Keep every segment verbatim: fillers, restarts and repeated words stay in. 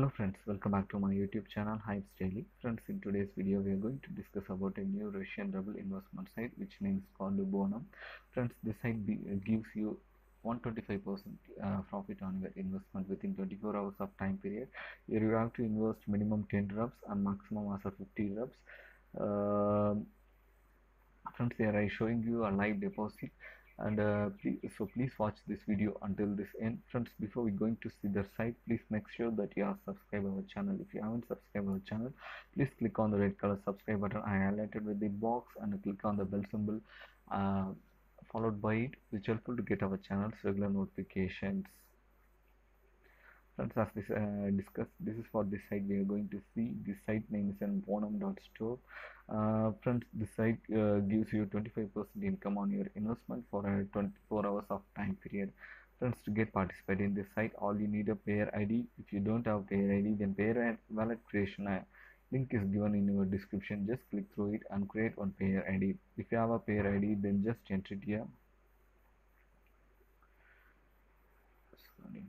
Hello friends, welcome back to my YouTube channel Hypes Daily. Friends, in today's video we are going to discuss about a new Russian rebel investment site which name is called Bonum. Friends, this site be, uh, gives you one hundred twenty-five percent uh, profit on your investment within twenty-four hours of time period. Here you have to invest minimum ten reps and maximum as of fifty reps. Uh, Friends, here I showing you a live deposit, and uh, please, so please watch this video until this end. Friends, before we going to see the site, please make sure that you are subscribed our channel. If you haven't subscribed our channel, please click on the red color subscribe button I highlighted with the box and click on the bell symbol uh, followed by it, which helpful to get our channel's regular notifications. Friends, as this uh, discussed, this is for this site we are going to see. This site name is an bonum.store. Uh, friends, this site uh, gives you twenty-five percent income on your investment for a twenty-four hours of time period. Friends, to get participated in this site, all you need a payer I D. If you don't have payer I D, then payer wallet creation uh, link is given in your description. Just click through it and create one payer I D. If you have a payer I D, then just enter it here. Sorry.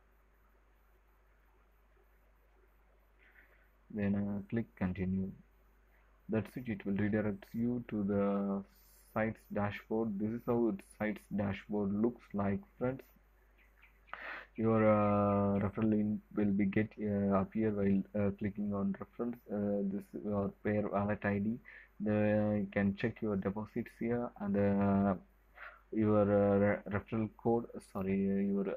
Then uh, click continue. That's it. It will redirect you to the site's dashboard. This is how its site's dashboard looks like, friends. Your uh, referral link will be get uh, appear while uh, clicking on reference. Uh, this is your payer wallet I D. The, you can check your deposits here, and uh, your uh, re referral code. Sorry, your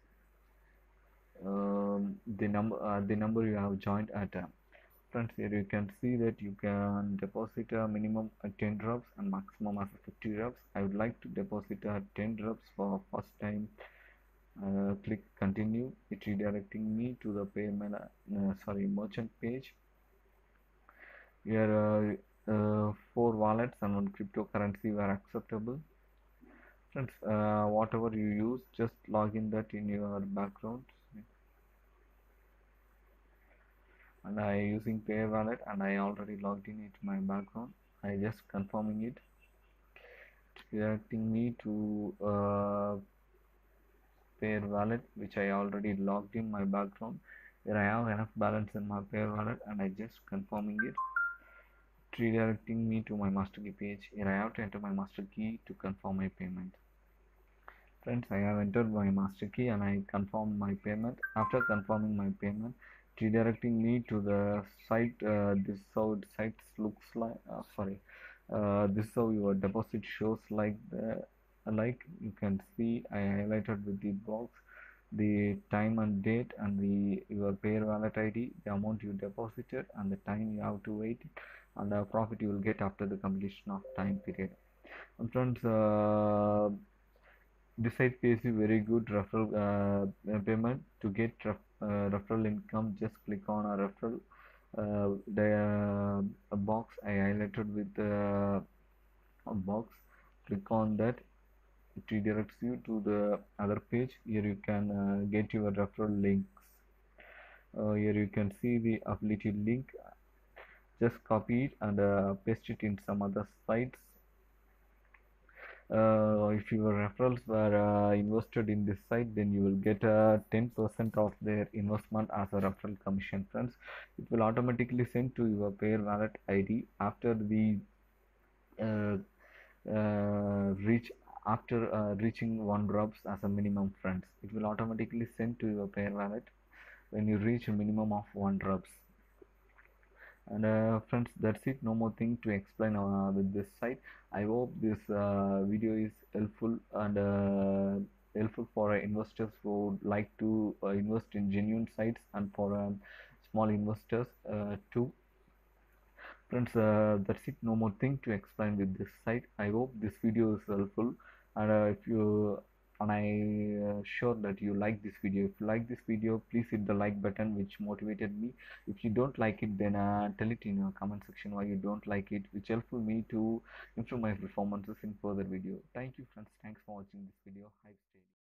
um, the number uh, the number you have joined at. Uh, Friends, here you can see that you can deposit a minimum at ten drops and maximum as fifty drops. I would like to deposit at ten drops for first time. Uh, click continue. It redirecting me to the payment uh, sorry merchant page. Here uh, uh, four wallets and one cryptocurrency were acceptable. Friends, uh, whatever you use, just log in that in your background. And I using Payer Wallet, and I already logged in into my background. I just confirming it. It's directing me to uh, Payer Wallet, which I already logged in my background. Here I have enough balance in my Payer Wallet, and I just confirming it. It's redirecting me to my master key page. Here I have to enter my master key to confirm my payment. Friends, I have entered my master key and I confirm my payment. After confirming my payment, redirecting me to the site. Uh, this is how the site looks like. Uh, sorry, uh, this is how your deposit shows like the like you can see. I highlighted with the box the time and date and the your payer wallet I D, the amount you deposited, and the time you have to wait, and the profit you will get after the completion of time period. And friends, uh, this site pays you very good referral uh, payment. To get ref, uh, referral income, just click on a referral uh, the uh, box I highlighted with the uh, box. Click on that. It redirects you to the other page. Here you can uh, get your referral links. Uh, here you can see the affiliate link. Just copy it and uh, paste it in some other sites. Uh, if your referrals were uh, invested in this site, then you will get uh, ten percent of their investment as a referral commission. Friends, it will automatically send to your payer wallet I D after the uh, uh, reach after uh, reaching one drops as a minimum. Friends, it will automatically send to your payer wallet when you reach a minimum of one drops. And uh, friends, that's it. No more thing to explain uh, with this site. I hope this uh, video is helpful and uh, helpful for uh, investors who would like to uh, invest in genuine sites, and for um, small investors uh, too. Friends, uh, that's it. No more thing to explain with this site. I hope this video is helpful, and uh, if you and I uh, sure that you like this video. If you like this video, please hit the like button, which motivated me. If you don't like it, then uh, tell it in your comment section why you don't like it, which helpful me to improve my performances in further video. Thank you, friends. Thanks for watching this video. Hype Daily.